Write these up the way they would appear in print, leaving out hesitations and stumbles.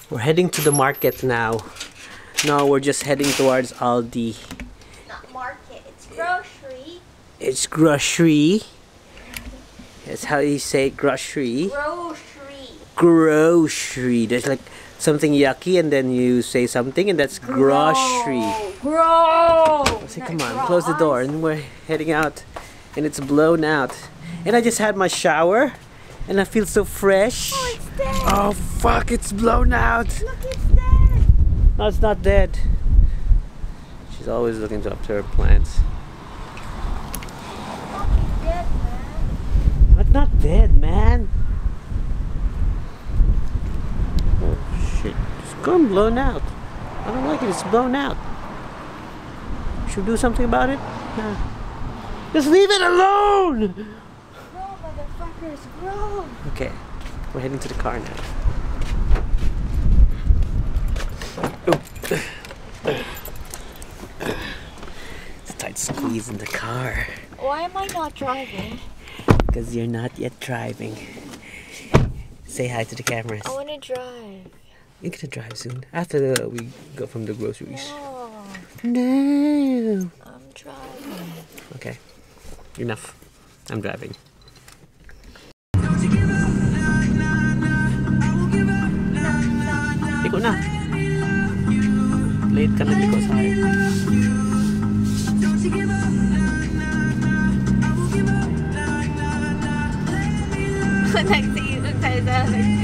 We're heading to the market now. No, we're just heading towards Aldi. Not market, it's grocery. It's grocery. That's how you say grocery. Grocery. Grocery. There's like something yucky and then you say something and that's grocery. Gross. So come on, close the door and we're heading out and it's blown out. And I just had my shower and I feel so fresh. Oh, it's dead. Oh fuck, it's blown out. Look, it's dead. No, it's not dead. She's always looking up to her plants. It's dead, man. But not dead, man. Oh shit, it's gone blown out. I don't like it, it's blown out. Should we do something about it? Nah. Just leave it alone! Grow, motherfuckers, grow. Okay, we're heading to the car now. It's a tight squeeze in the car. Why am I not driving? Because you're not yet driving. Say hi to the cameras. I want to drive. You're gonna drive soon. After we go from the groceries. No, No. I'm driving. Okay. Enough. I'm driving. Liko na. Late ka na liko sa akin. Nagsiisip tayo sa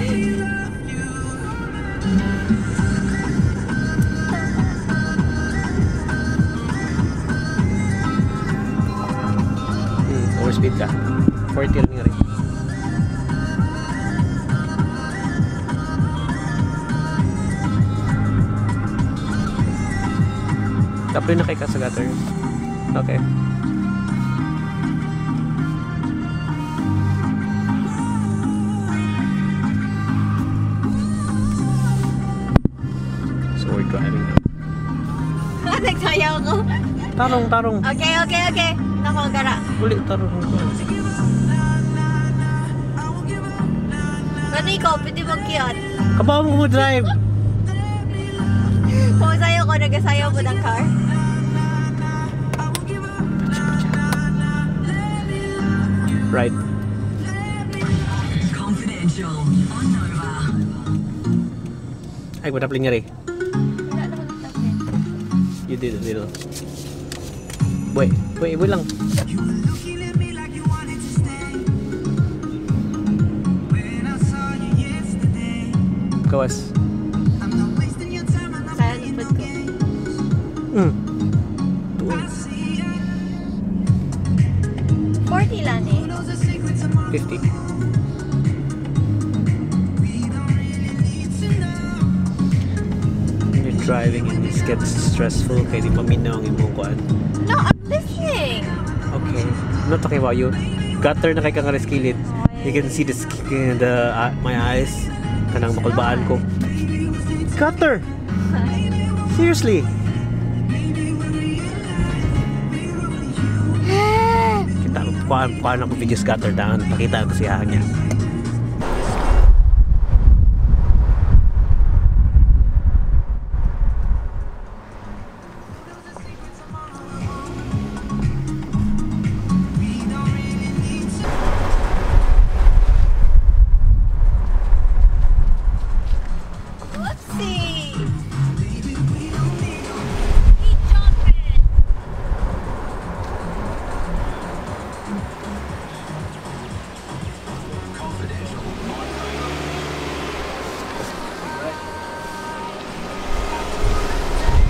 Overspeed ka. 40 lang nga rin. Tapos na kay ka sa gutter. Okay. So we're driving now. Nagsayaw ko. Tarong, tarong. Okay. Nako, gara. Uli, tarong. Ano ikaw? Pwede mag-kiyot. Kabaw mo drive. Kung sayo ko, nagasayaw mo ng car. Right. Confidential on Nova. Ay, matapling nga rin. Wala naman ang tapin. You did a little. Wait lang. You were looking at me like you wanted to stay. When I saw you yesterday, Kawas. I'm not wasting your time. I'm not Kaya playing lupad no ko. games. Tuwa. I see you. 40 lang eh. Who knows the secrets of my 50. We don't really need to know. When you're driving and it gets stressful, kaya di paminaw ang imong kuan. No, I'm listening. Okay. I'm not talking about you. Gutter na kay kang kilid. You can see the my eyes. Kanang makulbaan ko. Gutter! Seriously! Kita ko, kuhaan ako videos gutter down. Pakita ko siya niya. Whoopsie. Keep jumping.